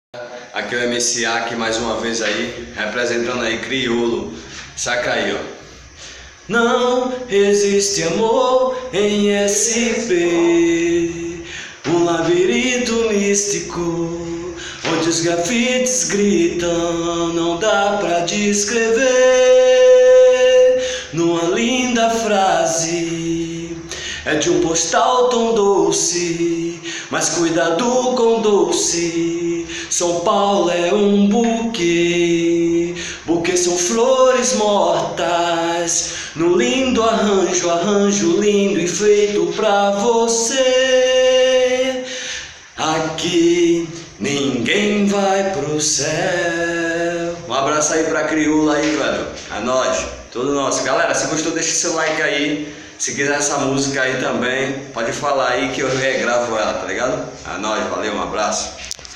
Aqui é o MC Aki mais uma vez aí, representando aí Criolo. Saca aí, ó. Não existe amor em SP, um labirinto místico, onde os grafites gritam, não dá pra descrever. Numa linda frase, é de um postal tão doce, mas cuidado com doce. São Paulo é um buquê, buquê são flores mortas, num lindo arranjo, arranjo lindo e feito pra você. Aqui ninguém vai pro céu. Um abraço aí pra Criolo aí, velho. É nóis, tudo nosso. Galera, se gostou, deixa seu like aí. Se quiser essa música aí também, pode falar aí que eu regravo ela, tá ligado? É nóis, valeu, um abraço.